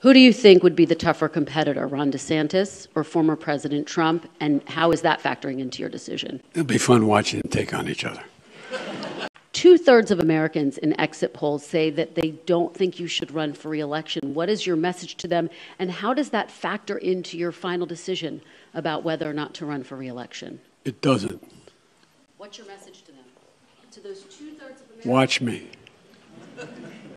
Who do you think would be the tougher competitor, Ron DeSantis or former President Trump? And how is that factoring into your decision? It'll be fun watching them take on each other. 2/3 of Americans in exit polls say that they don't think you should run for re-election. What is your message to them, and how does that factor into your final decision about whether or not to run for re-election? It doesn't. What's your message to them? To those 2/3 of Americans? Watch me.